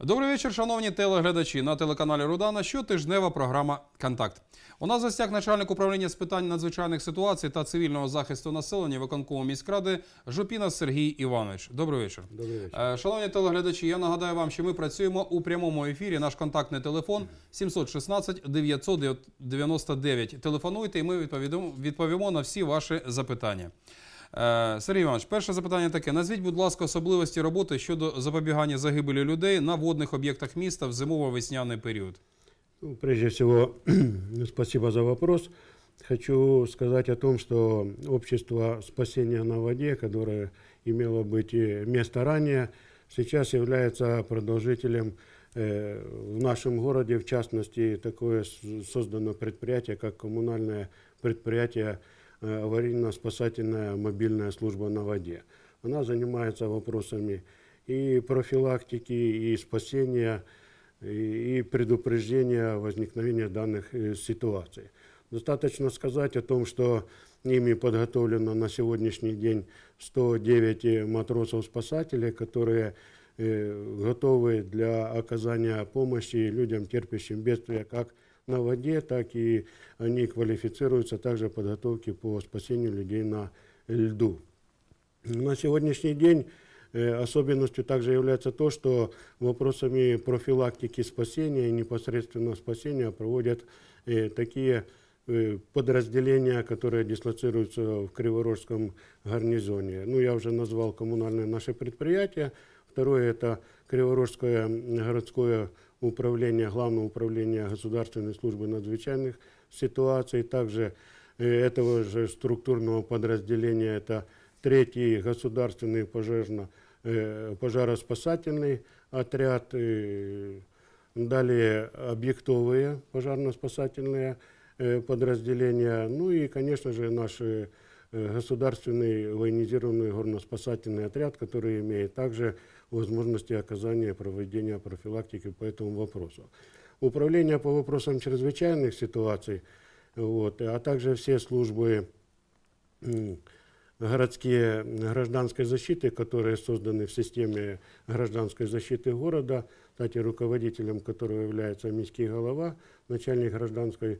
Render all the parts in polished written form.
Добрий вечір, шановні телеглядачі. На телеканалі Рудана щотижнева програма «Контакт». У нас в гостях начальник управління з питань надзвичайних ситуацій та цивільного захисту населення виконкому міськради Жупіна Сергій Іванович. Добрий вечір. Добрий вечір. Шановні телеглядачі, я нагадаю вам, що ми працюємо у прямому ефірі. Наш контактний телефон 716 999. Телефонуйте і ми відповімо на всі ваші запитання. Сергій Іванович, перше запитання таке. Назвіть, будь ласка, особливості роботи щодо запобігання загибелі людей на водних об'єктах міста в зимово-весняний період. Прежде всего, спасибо за вопрос. Хочу сказать о том, что общество спасения на воде, которое имело быть место ранее, сейчас является продолжителем в нашем городе, в частности, такое создано предприятие, как коммунальное предприятие аварийно-спасательная мобильная служба на воде. Она занимается вопросами и профилактики, и спасения, и предупреждения возникновения данных ситуаций. Достаточно сказать о том, что ими подготовлено на сегодняшний день 109 матросов-спасателей, которые готовы для оказания помощи людям, терпящим бедствия, как на воде, так и они квалифицируются также в подготовке по спасению людей на льду. На сегодняшний день особенностью также является то, что вопросами профилактики спасения и непосредственно спасения проводят такие подразделения, которые дислоцируются в Криворожском гарнизоне. Ну, я уже назвал коммунальное наше предприятие. Второе – это Криворожское городское управление, Главное управление Государственной службы надзвычайных ситуаций. Также этого же структурного подразделения это третий государственный пожароспасательный отряд, далее объектовые пожарно-спасательные подразделения, ну и, конечно же, наш государственный военизированный горно-спасательный отряд, который имеет также возможности оказания проведения профилактики по этому вопросу. Управление по вопросам чрезвычайных ситуаций, а также все службы городские гражданской защиты, которые созданы в системе гражданской защиты города, кстати, руководителем которого является міський голова, начальник гражданской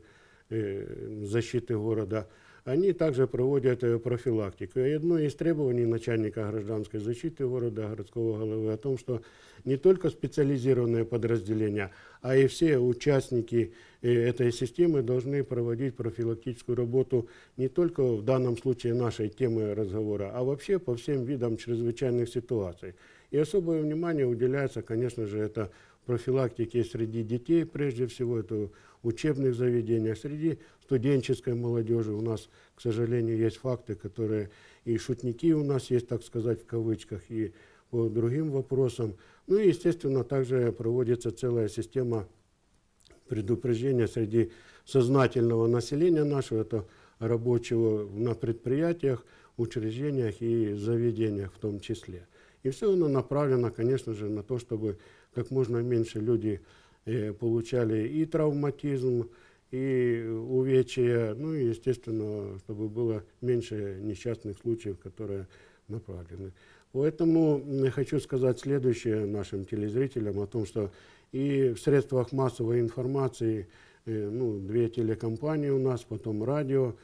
защиты города, они также проводят профилактику. И одно из требований начальника гражданской защиты города, городского головы, о том, что не только специализированные подразделения, а и все участники этой системы должны проводить профилактическую работу не только в данном случае нашей темы разговора, а вообще по всем видам чрезвычайных ситуаций. И особое внимание уделяется, конечно же, это профилактике среди детей, прежде всего, это учебных заведениях, среди студенческой молодежи. У нас, к сожалению, есть факты, которые и шутники у нас есть, так сказать, в кавычках, и по другим вопросам. Ну и, естественно, также проводится целая система предупреждения среди сознательного населения нашего, это рабочего на предприятиях, учреждениях и заведениях в том числе. И все оно направлено, конечно же, на то, чтобы как можно меньше люди получали и травматизм, и увечья, ну и, естественно, чтобы было меньше несчастных случаев, которые направлены. Поэтому хочу сказать следующее нашим телезрителям о том, что и в средствах массовой информации, ну, 2 телекомпании у нас, потом радио,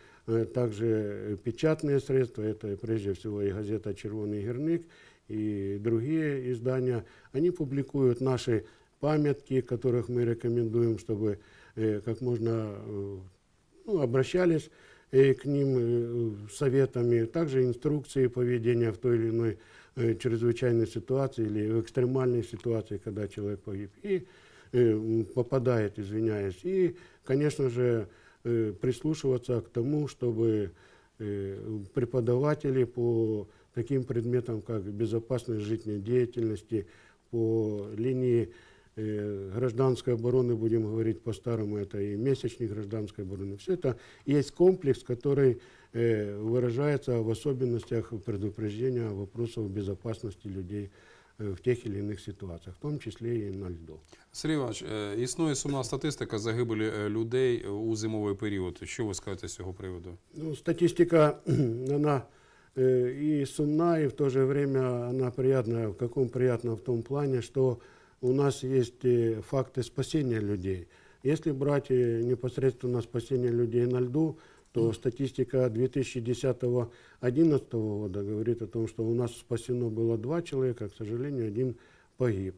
также печатные средства, это прежде всего и газета «Червоный гірник», и другие издания, они публикуют наши памятки, которых мы рекомендуем, чтобы как можно обращались к ним советами, также инструкции поведения в той или иной чрезвычайной ситуации или в экстремальной ситуации, когда человек погиб и попадает, извиняюсь. И, конечно же, прислушиваться к тому, чтобы преподаватели по таким предметам, как безопасность жизнедеятельности, по линии гражданской обороны, будем говорить по-старому, это и месячник гражданской обороны. Все это есть комплекс, который выражается в особенностях предупреждения вопросов безопасности людей в тих или інших ситуаціях, в тому числі і на льду. Сергій Іванович, існує сумна статистика загибелі людей у зимовий період. Що ви скажете з цього приводу? Ну, статистика, вона и сумна, и в то же время она приятная. В каком приятно? В том плане, что у нас есть факты спасения людей. Если брать непосредственно спасение людей на льду, то статистика 2010-2011 года говорит о том, что у нас спасено было 2 человека, к сожалению, 1 погиб.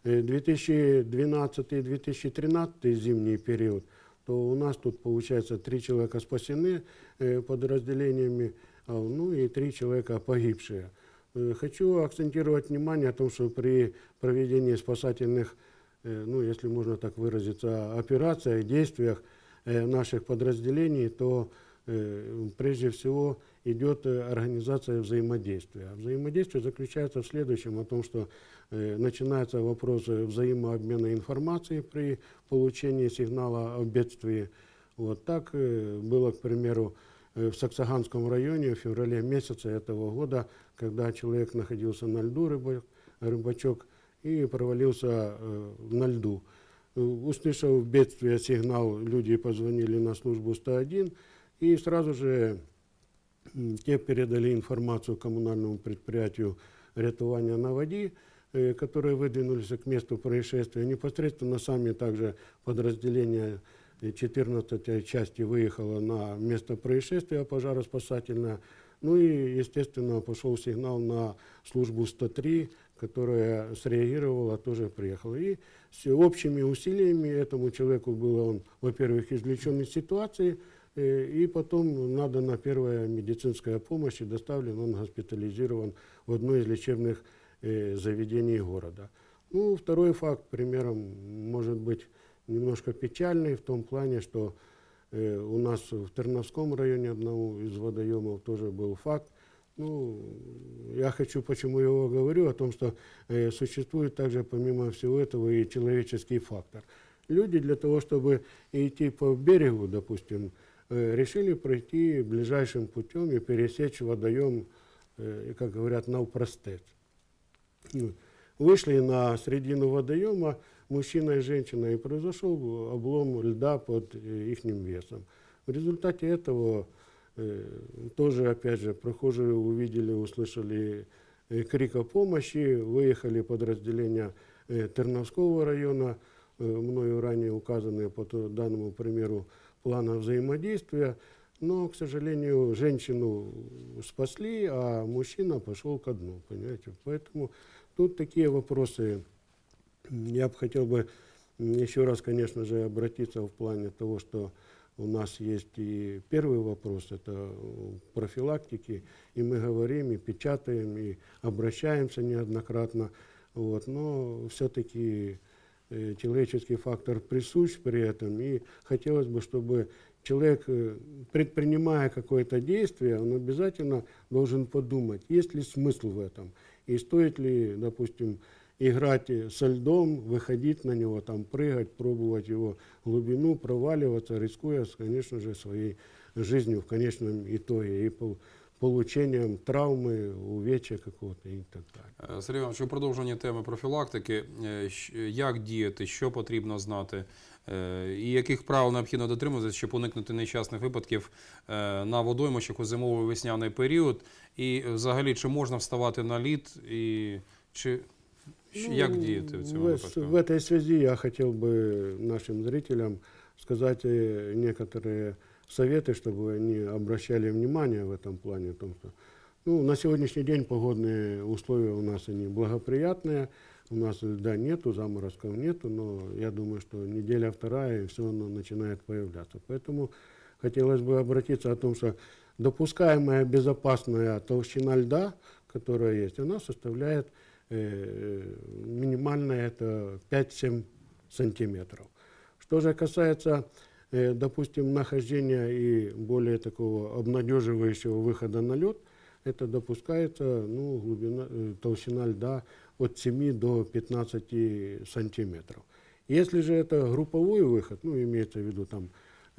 2012-2013 зимний период, то у нас тут получается 3 человека спасены подразделениями, ну и 3 человека погибшие. Хочу акцентировать внимание о том, что при проведении спасательных, ну если можно так выразиться, операциях, действиях наших подразделений, то прежде всего идет организация взаимодействия. Взаимодействие заключается в следующем, о том, что начинается вопрос взаимообмена информацией при получении сигнала о бедствии. Вот так было, к примеру, в Саксаганском районе в феврале месяце этого года, когда человек находился на льду, рыбачок, и провалился на льду. Услышав бедствие, сигнал, люди позвонили на службу 101, и сразу же те передали информацию коммунальному предприятию рятования на воде, которые выдвинулись к месту происшествия. Непосредственно сами также подразделения 14-й части выехало на место происшествия пожароспасательное. Ну и, естественно, пошел сигнал на службу 103, которая среагировала, тоже приехала. И с общими усилиями этому человеку было, он, во-первых, извлечен из ситуации, и потом надана первая медицинская помощь, и доставлен, он госпитализирован в одно из лечебных заведений города. Ну, второй факт, примером, может быть немножко печальный, в том плане, что у нас в Терновском районе одного из водоемов тоже был факт. Ну, я хочу, почему его говорю, о том, что существует также, помимо всего этого, и человеческий фактор. Люди для того, чтобы идти по берегу, допустим, решили пройти ближайшим путем и пересечь водоем, как говорят, навпростець. Вышли на середину водоема мужчина и женщина, и произошел облом льда под их весом. В результате этого тоже, опять же, прохожие увидели, услышали крик о помощи, выехали подразделения Терновского района, мною ранее указанные по данному примеру плана взаимодействия, но, к сожалению, женщину спасли, а мужчина пошел ко дну, понимаете. Поэтому тут такие вопросы. Я бы хотел бы еще раз, конечно же, обратиться в плане того, что у нас есть и первый вопрос, это профилактики, и мы говорим, и печатаем, и обращаемся неоднократно, вот, но все-таки человеческий фактор присущ при этом, и хотелось бы, чтобы человек, предпринимая какое-то действие, он обязательно должен подумать, есть ли смысл в этом, и стоит ли, допустим, играть со льдом, выходить на него, там, прыгать, пробовать его глубину, проваливаться, рискуя, конечно же, своей жизнью в конечном итоге и получением травми, увечья какого-то і так далі. Сергій Іванович, у продовженні теми профілактики, як діяти, що потрібно знати, і яких правил необхідно дотримуватися, щоб уникнути нещасних випадків на водоймищах у зимовий весняний період, і взагалі, чи можна вставати на лід, і чи... Як діяти в цьому випадку? В этой связи я хотел бы нашим зрителям сказать некоторые советы, чтобы они обращали внимание в этом плане. О том, что, на сегодняшний день погодные условия у нас они благоприятные, у нас льда нету, заморозков нету, но я думаю, что неделя вторая, и все оно начинает появляться. Поэтому хотелось бы обратиться о том, что допускаемая безопасная толщина льда, которая есть, она составляет минимальная это 5-7 сантиметров. Что же касается, допустим, нахождения и более такого обнадеживающего выхода на лед, это допускается глубина, толщина льда от 7 до 15 сантиметров. Если же это групповой выход, имеется в виду там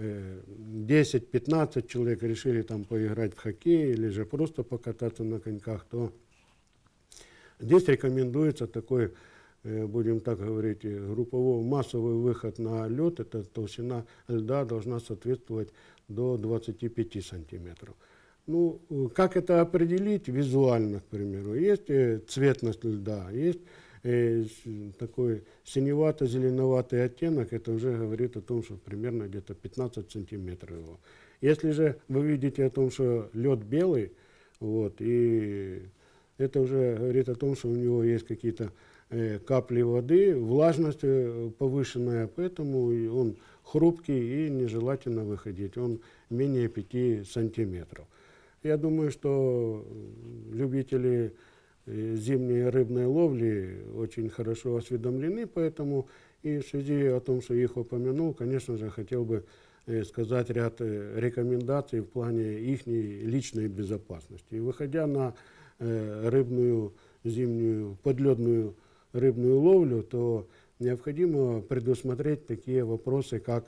10-15 человек решили там поиграть в хоккей или же просто покататься на коньках, то здесь рекомендуется такой, будем так говорить, групповой массовый выход на лед. Эта толщина льда должна соответствовать до 25 сантиметров. Как это определить визуально, к примеру? Есть цветность льда, есть такой синевато-зеленоватый оттенок, это уже говорит о том, что примерно где-то 15 сантиметров его. Если же вы видите о том, что лед белый, вот, и это уже говорит о том, что у него есть какие-то капли воды, влажность повышенная, поэтому он хрупкий и нежелательно выходить. Он менее 5 сантиметров. Я думаю, что любители зимней рыбной ловли очень хорошо осведомлены, поэтому и в связи о том, что их упомянул, конечно же, хотел бы сказать ряд рекомендаций в плане их личной безопасности. И выходя на рыбную зимнюю подледную рыбную ловлю, то необходимо предусмотреть такие вопросы, как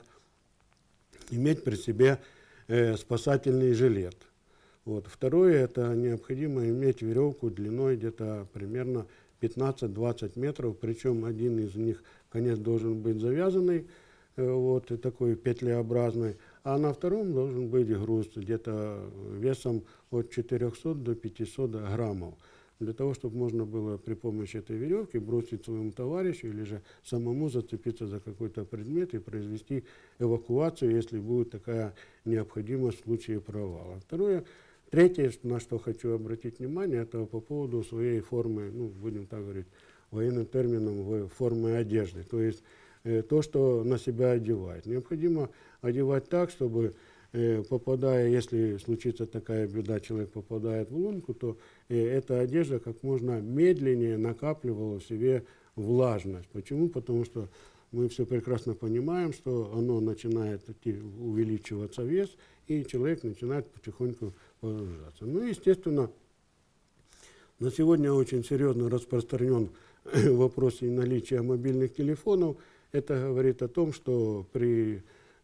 иметь при себе спасательный жилет. Вот. Второе, это необходимо иметь веревку длиной где-то примерно 15-20 метров, причем один из них конец должен быть завязанный, вот, и такой петлеобразный, а на втором должен быть груз где-то весом от 400 до 500 граммов, для того, чтобы можно было при помощи этой веревки бросить своему товарищу или же самому зацепиться за какой-то предмет и произвести эвакуацию, если будет такая необходимость в случае провала. Третье, на что хочу обратить внимание, это по поводу своей формы, ну, будем так говорить, военным термином, формы одежды. То есть то, что на себя одевает. Необходимо одевать так, чтобы, попадая, если случится такая беда, человек попадает в лунку, то эта одежда как можно медленнее накапливала в себе влажность. Почему? Потому что мы все прекрасно понимаем, что оно начинает увеличиваться вес, и человек начинает потихоньку погружаться. Ну, естественно, на сегодня очень серьезно распространен вопрос и наличия мобильных телефонов. Это говорит о том, что при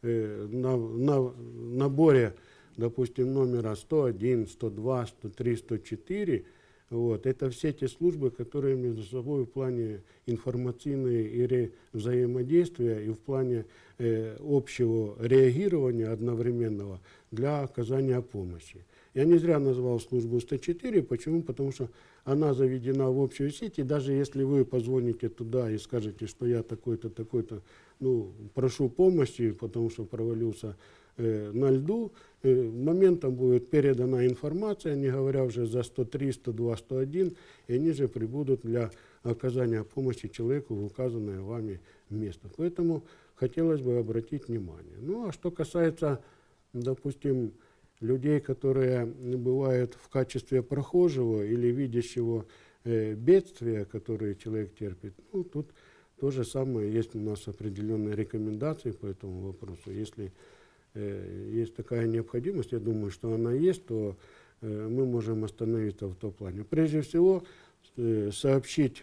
наборе, допустим, номера 101, 102, 103, 104, вот, это все те службы, которые между собой в плане информационной и взаимодействия и в плане общего реагирования одновременного для оказания помощи. Я не зря назвал службу 104. Почему? Потому что она заведена в общую сеть, и даже если вы позвоните туда и скажете, что я такой-то, такой-то, ну, прошу помощи, потому что провалился на льду, моментом будет передана информация, не говоря уже за 103, 102, 101, и они же прибудут для оказания помощи человеку в указанное вами место. Поэтому хотелось бы обратить внимание. Ну, а что касается, допустим, людей, которые бывают в качестве прохожего или видящего бедствия, которые человек терпит, ну, тут то же самое, есть у нас определенные рекомендации по этому вопросу. Если есть такая необходимость, я думаю, что она есть, то мы можем остановиться в том плане. Прежде всего, сообщить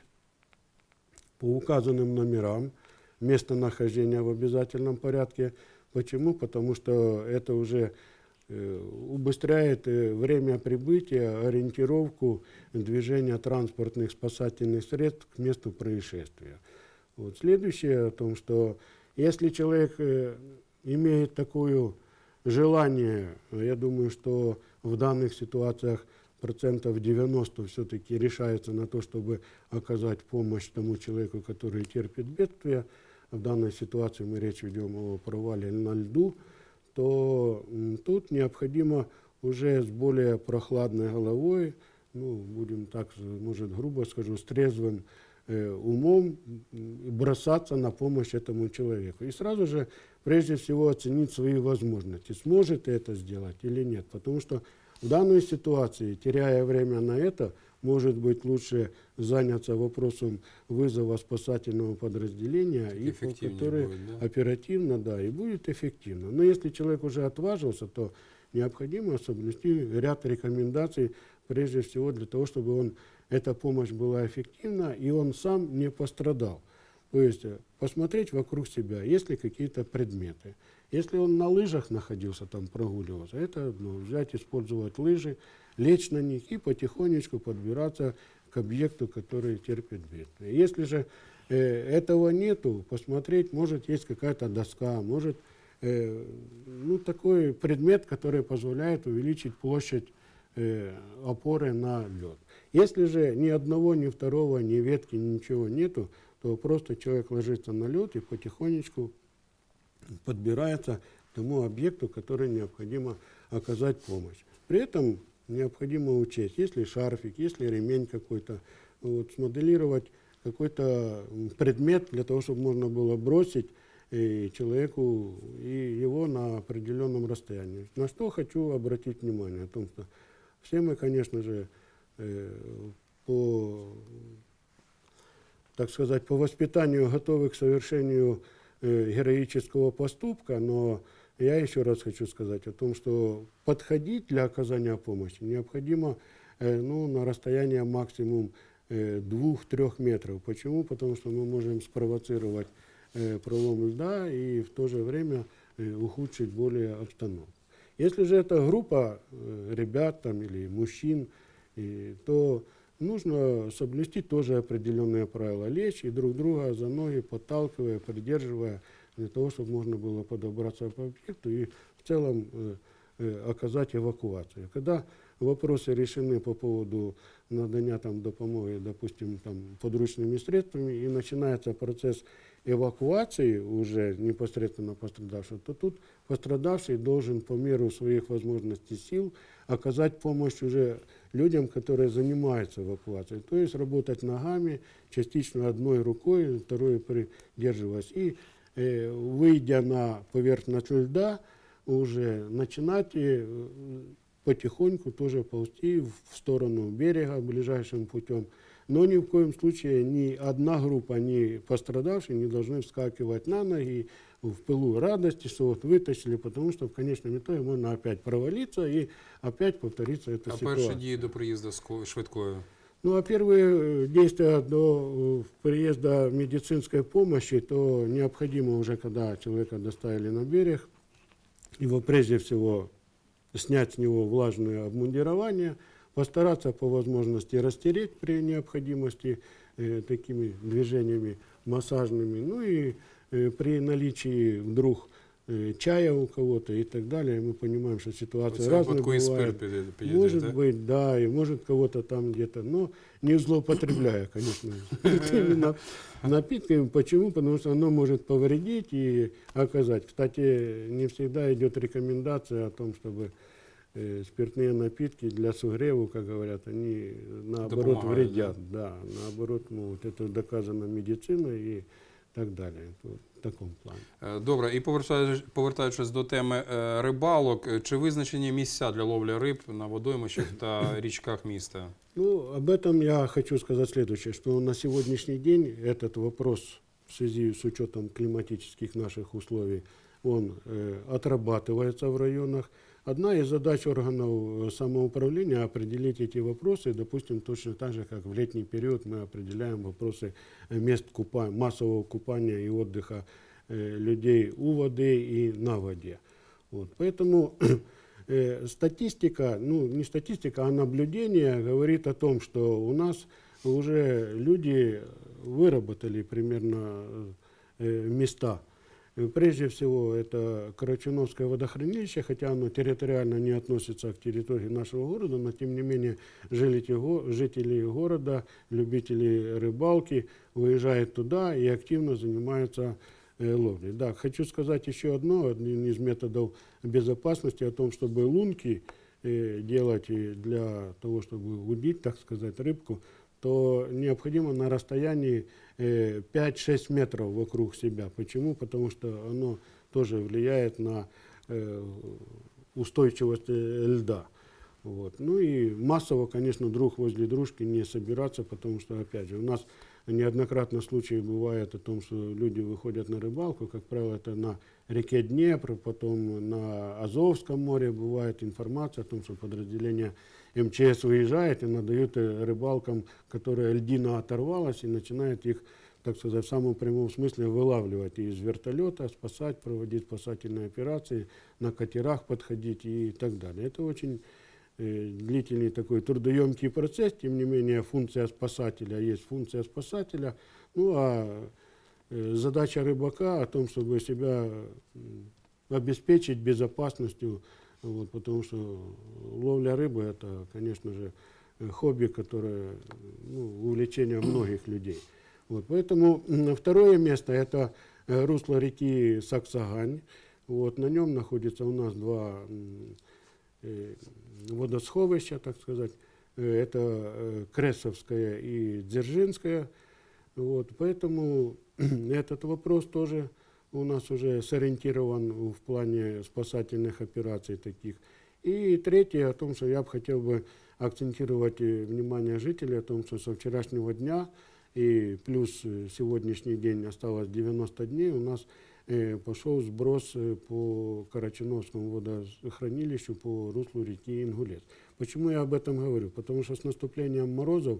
по указанным номерам местонахождения в обязательном порядке. Почему? Потому что это уже убыстряет время прибытия, ориентировку движения транспортных спасательных средств к месту происшествия. Вот. Следующее о том, что если человек имеет такое желание, я думаю, что в данных ситуациях 90% все-таки решается на то, чтобы оказать помощь тому человеку, который терпит бедствие. В данной ситуации мы речь ведем о провале на льду, то тут необходимо уже с более прохладной головой, ну, будем так, может, грубо скажу, с трезвым умом бросаться на помощь этому человеку. И сразу же, прежде всего, оценить свои возможности, сможет это сделать или нет. Потому что в данной ситуации, теряя время на это, может быть, лучше заняться вопросом вызова спасательного подразделения, и который будет, да? Оперативно, да, и будет эффективно. Но если человек уже отважился, то необходимо соблюсти ряд рекомендаций, прежде всего для того, чтобы эта помощь была эффективна, и он сам не пострадал. То есть посмотреть вокруг себя, есть ли какие-то предметы. Если он на лыжах находился, там прогуливался, это взять, использовать лыжи, лечь на них и потихонечку подбираться к объекту, который терпит бедствие. Если же этого нету, посмотреть, может, есть какая-то доска, может, такой предмет, который позволяет увеличить площадь опоры на лед. Если же ни одного, ни второго, ни ветки, ничего нету, то просто человек ложится на лед и потихонечку подбирается к тому объекту, который необходимо оказать помощь. При этом необходимо учесть, если шарфик, если ремень какой-то, вот, смоделировать какой-то предмет для того, чтобы можно было бросить человеку и его на определенном расстоянии. На что хочу обратить внимание, о том, что все мы, конечно же, по, так сказать, по воспитанию готовы к совершению героического поступка, но я еще раз хочу сказать о том, что подходить для оказания помощи необходимо на расстояние максимум 2-3 метров. Почему? Потому что мы можем спровоцировать пролом льда и в то же время ухудшить более обстановку. Если же это группа ребят там, или мужчин, то нужно соблюсти тоже определенные правила. Лечь и друг друга за ноги подталкивая, придерживая, для того, чтобы можно было подобраться к объекту и в целом оказать эвакуацию. Когда вопросы решены по поводу надання там допомоги, допустим, там, подручными средствами, и начинается процесс эвакуации уже непосредственно пострадавшего, то тут пострадавший должен по меру своих возможностей сил оказать помощь уже людям, которые занимаются эвакуацией. То есть работать ногами, частично одной рукой, второй придерживаясь. И выйдя на поверхность льда, уже начинать потихоньку тоже ползти в сторону берега ближайшим путем. Но ни в коем случае ни одна группа, ни пострадавшие не должны вскакивать на ноги в пылу радости, что вот вытащили, потому что в конечном итоге можно опять провалиться и опять повторится эта ситуация. А перші дії до приїзду швидкої? Ну, а первые действия до приезда медицинской помощи, то необходимо уже, когда человека доставили на берег, его прежде всего снять с него влажное обмундирование, постараться по возможности растереть при необходимости такими движениями массажными, ну и при наличии вдруг чая у кого-то и так далее, мы понимаем, что ситуация разная бывает. Может быть, да, и может кого-то там где-то, но не злоупотребляя, конечно, именно напитками. Почему? Потому что оно может повредить и оказать. Кстати, не всегда идет рекомендация о том, чтобы спиртные напитки для согрева, как говорят, они наоборот вредят. Да, наоборот, это доказано медициной и так далі, в такому плані. Добре, і повертаючись до теми рибалок, чи визначені місця для ловлі риб на водоймищах та річках міста? Ну, об этом я хочу сказать следующее, что на сегодняшний день этот вопрос в связи с учетом климатических наших условий, он отрабатывается в районах. Одна из задач органов самоуправления определить эти вопросы, допустим, точно так же, как в летний период мы определяем вопросы мест массового купания и отдыха людей у воды и на воде. Вот. Поэтому статистика, ну не статистика, а наблюдение говорит о том, что у нас уже люди выработали примерно места. Прежде всего, это Карачуновское водохранилище, хотя оно территориально не относится к территории нашего города, но тем не менее жители города, любители рыбалки выезжают туда и активно занимаются ловлей. Да, хочу сказать еще один из методов безопасности о том, чтобы лунки делать для того, чтобы удить, так сказать, рыбку, то необходимо на расстоянии 5-6 метров вокруг себя. Почему? Потому что оно тоже влияет на устойчивость льда. Вот. Ну и массово, конечно, друг возле дружки не собираться, потому что, опять же, у нас неоднократно случаи бывает о том, что люди выходят на рыбалку, как правило, это на реке Днепр, потом на Азовском море бывает информация о том, что подразделение МЧС выезжает и надают рыбалкам, которая льдина оторвалась, и начинает их, так сказать, в самом прямом смысле вылавливать и из вертолета, спасать, проводить спасательные операции, на катерах подходить и так далее. Это очень длительный такой трудоемкий процесс, тем не менее функция спасателя есть функция спасателя. Ну а задача рыбака о том, чтобы себя обеспечить безопасностью, вот, потому что ловля рыбы это, конечно же, хобби, которое, увлечение многих людей. Вот, поэтому второе место – это русло реки Саксагань. Вот, на нем находится у нас два водосховища, так сказать. Это Кресовская и Дзержинская. Вот, поэтому этот вопрос тоже у нас уже сориентирован в плане спасательных операций таких. И третье, о том, что я бы хотел бы акцентировать внимание жителей, о том, что со вчерашнего дня и плюс сегодняшний день осталось 90 дней, у нас пошел сброс по Карачуновскому водохранилищу по руслу реки Ингулец. Почему я об этом говорю? Потому что с наступлением морозов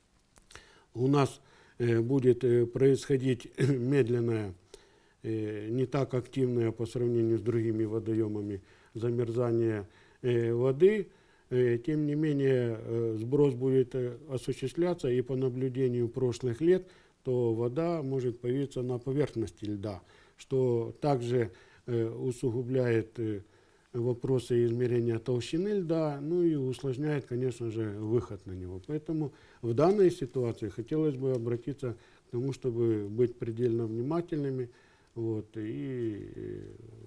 у нас будет происходить медленное, не так активное по сравнению с другими водоемами замерзание воды. Тем не менее, сброс будет осуществляться, и по наблюдению прошлых лет, то вода может появиться на поверхности льда, что также усугубляет вопросы измерения толщины льда, ну и усложняет, конечно же, выход на него. Поэтому в данной ситуации хотелось бы обратиться к тому, чтобы быть предельно внимательными. Вот, и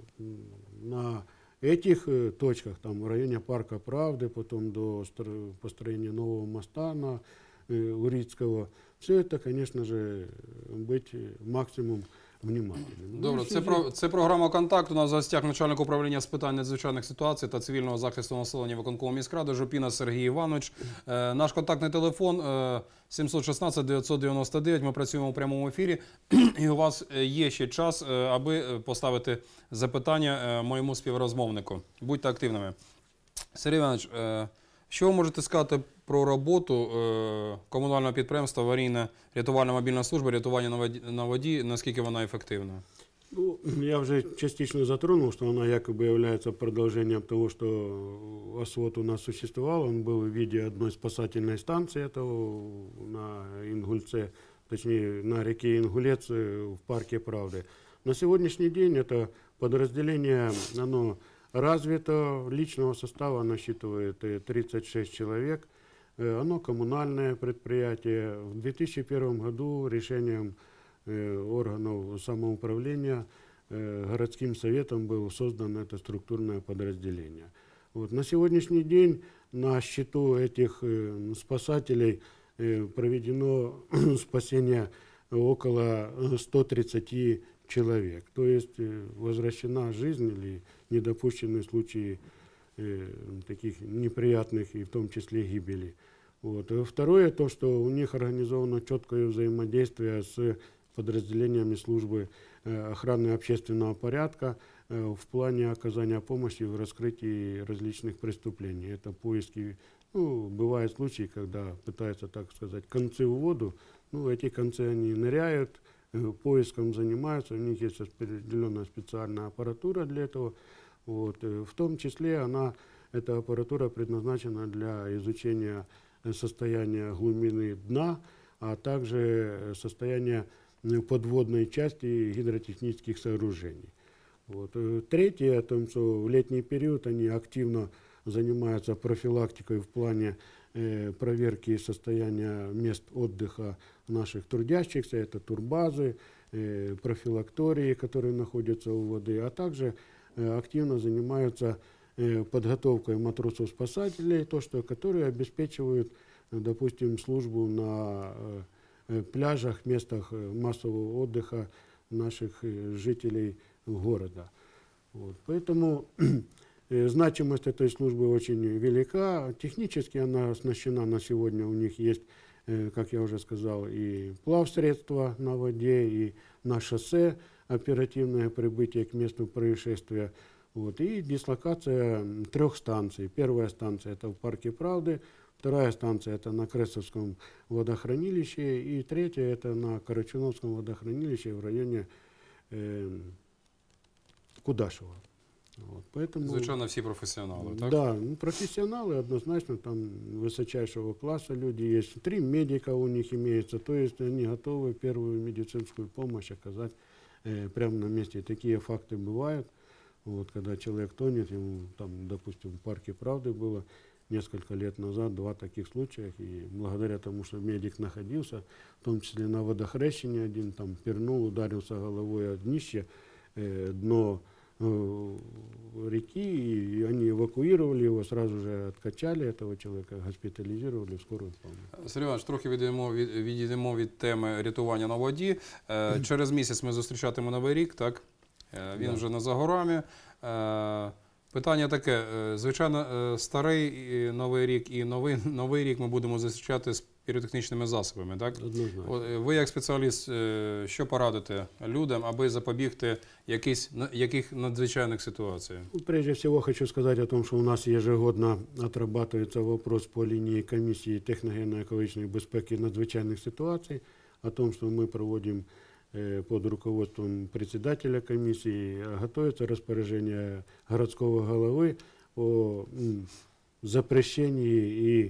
на этих точках, там, в районе Парка Правды, потом до построения нового моста на Урицкого, все это, конечно же, быть максимум внимательним. Добре, це програма «Контакт». У нас в гостях начальник управління з питань надзвичайних ситуацій та цивільного захисту населення виконкому міськради Жупіна Сергій Іванович. Наш контактний телефон 716-999. Ми працюємо у прямому ефірі. І у вас є ще час, аби поставити запитання моєму співрозмовнику. Будьте активними. Сергій Іванович, що ви можете сказати про роботу комунального підприємства «Аварійна рятувальна мобільна служба рятування на воді», наскільки вона ефективна? Ну, я уже частично затронул, что она якобы является продолжением того, что ОСВОД у нас существовал. Он был в виде одной спасательной станции этого на Ингульце, точнее на реке Ингулец в Парке Правды. На сегодняшний день это подразделение, оно развито, личного состава насчитывает 36 человек. Оно коммунальное предприятие. В 2001 году решением органов самоуправления городским советом было создано это структурное подразделение. Вот. На сегодняшний день на счету этих спасателей проведено спасение около 130 человек. То есть возвращена жизнь или недопущены случаи таких неприятных и в том числе гибели. Вот. Второе, то, что у них организовано четкое взаимодействие с подразделениями службы охраны общественного порядка в плане оказания помощи в раскрытии различных преступлений. Это поиски, бывают случаи, когда пытаются, так сказать, концы в воду, эти концы они ныряют, поиском занимаются, у них есть определенная специальная аппаратура для этого. Вот. В том числе эта аппаратура предназначена для изучения состояния глубины дна, а также состояния подводной части гидротехнических сооружений. Вот. Третье, о том, что в летний период они активно занимаются профилактикой в плане проверки состояния мест отдыха наших трудящихся, это турбазы, профилактории, которые находятся у воды, а также активно занимаются подготовкой матросов-спасателей, которые обеспечивают, допустим, службу на пляжах, местах массового отдыха наших жителей города. Вот. Поэтому значимость этой службы очень велика. Технически она оснащена на сегодня. У них есть, как я уже сказал, и плавсредства на воде, и на шоссе оперативное прибытие к месту происшествия. Вот. И дислокация 3 станций. Первая станция – это в Парке Правды, вторая станция – это на Кресовском водохранилище, и третья – это на Карачуновском водохранилище в районе Кудашева. Вот. Поэтому, Звичайно, всі професіонали, так? Да, профессионалы однозначно, там высочайшего класса люди есть. 3 медика у них имеется, то есть они готовы первую медицинскую помощь оказать прямо на месте. Такие факты бывают. Вот, когда человек тонет, ему там, допустим, в Парке Правды было несколько лет назад 2 таких случая. И благодаря тому, что медик находился, в том числе на водохрещении, один там пирнул, ударился головой о днище, дно реки, и они эвакуировали его, сразу же откачали этого человека, госпитализировали в скорую помощь. Сергій Іванович, трохи відійдемо від теми рятування на воді. Через місяць ми зустрічатимемо Новий рік, так? Він вже не за горами. Питання таке, звичайно, старий Новий рік і новий рік ми будемо зустрічати з піротехнічними засобами, так? Однозначно. Ви як спеціаліст, що порадите людям, аби запобігти яких надзвичайних ситуацій? Ну, прежде всего хочу сказать о том, что у нас ежегодно отрабатывается вопрос по линии комиссии техногенно-экологичной безпеки надзвичайных ситуаций, о том, что мы проводим под руководством председателя комиссии, готовится распоряжение городского головы о запрещении и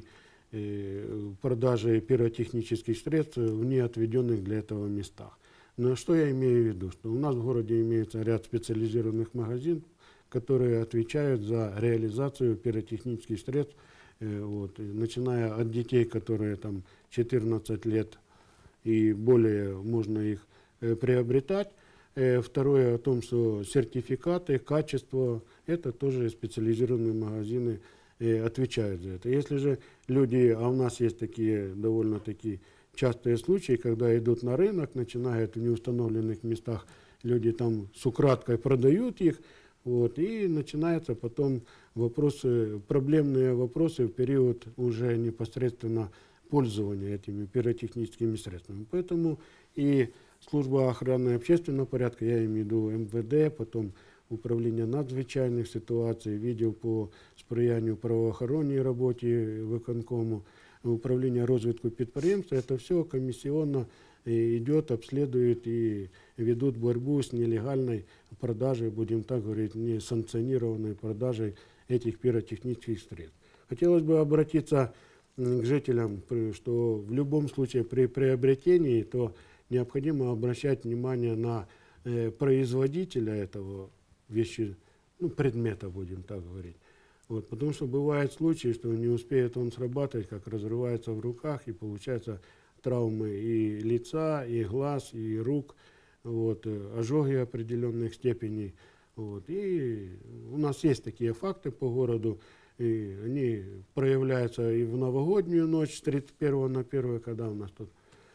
продаже пиротехнических средств в неотведенных для этого местах. Но что я имею в виду? Что у нас в городе имеется ряд специализированных магазинов, которые отвечают за реализацию пиротехнических средств, начиная от детей, которые там 14 лет и более, можно их приобретать. Второе о том, что сертификаты, качество, это тоже специализированные магазины отвечают за это. Если же люди, а у нас есть такие довольно-таки частые случаи, когда идут на рынок, начинают в неустановленных местах, люди там с украдкой продают их, и начинаются потом вопросы, проблемные вопросы в период уже непосредственно пользования этими пиротехническими средствами. Поэтому и служба охраны общественного порядка, я имею в виду МВД, потом управління надзвичайних ситуацій, відділ по сприянню правоохоронній роботі виконкому, управління розвитку підприємства, это все комиссионно идет, обследует и ведут борьбу с нелегальной продажей, будем так говорить, несанкционированной продажей этих пиротехнических средств. Хотелось бы обратиться к жителям, что в любом случае при приобретении, то необходимо обращать внимание на производителя этого предмета, будем так говорить. Потому что бывают случаи, что не успеет он срабатывать, как разрывается в руках, и получается травмы и лица, и глаз, и рук, ожоги определенных степеней. И у нас есть такие факты по городу, и они проявляются и в новогоднюю ночь с 31 на 1, когда у нас тут,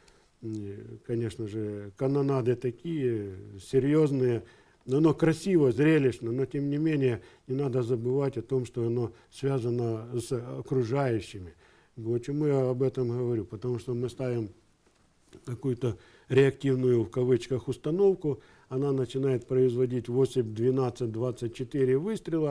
конечно же, канонады такие серьезные. Оно красиво, зрелищно, но тем не менее не надо забывать о том, что оно связано с окружающими. Почему я об этом говорю? Потому что мы ставим какую-то реактивную, в кавычках, установку, она начинает производить 8, 12, 24 выстрела,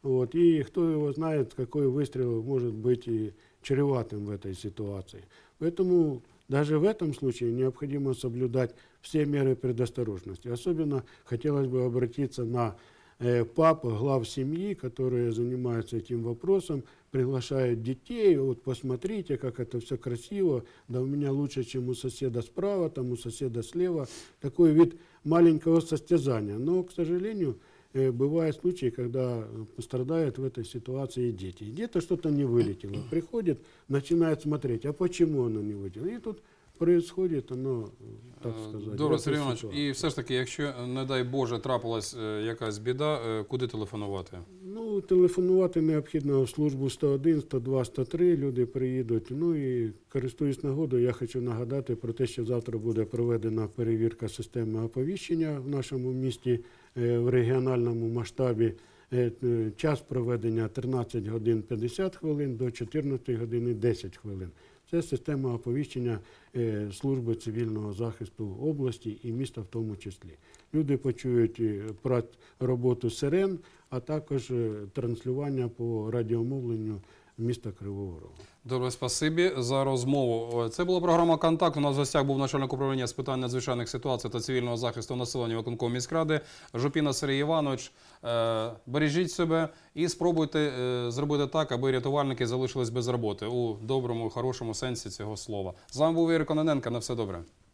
и кто его знает, какой выстрел может быть и чреватым в этой ситуации. Поэтому даже в этом случае необходимо соблюдать все меры предосторожности. Особенно хотелось бы обратиться на пап, глав семьи, которые занимаются этим вопросом, приглашают детей, посмотрите, как это все красиво, да у меня лучше, чем у соседа справа, там у соседа слева. Такой вид маленького состязания. Но, к сожалению, бывают случаи, когда пострадают в этой ситуации дети. Где-то что-то не вылетело. Приходит, начинает смотреть, а почему оно не вылетело. И тут происходит оно, так сказати. Добре, Сергій Іванович, і все ж таки, якщо, не дай Боже, трапилась якась біда, куди телефонувати? Телефонувати необхідно в службу 101, 102, 103, люди приїдуть. І користуюсь нагодою, я хочу нагадати про те, що завтра буде проведена перевірка системи оповіщення в нашому місті в регіональному масштабі. Час проведення 13 годин 50 хвилин до 14 години 10 хвилин. Це система оповіщення служби цивільного захисту області і міста в тому числі. Люди почують про роботу сирен, а також транслювання по радіомовленню міста Кривого Рогу. Добре, спасибі за розмову. Це була програма «Контакт». У нас в гостях був начальник управління з питань надзвичайних ситуацій та цивільного захисту населення виконкому міськради Жупіна Сергій Іванович. Бережіть себе і спробуйте зробити так, аби рятувальники залишились без роботи у доброму, хорошому сенсі цього слова. З вами був Ігор Кононенко. На все добре.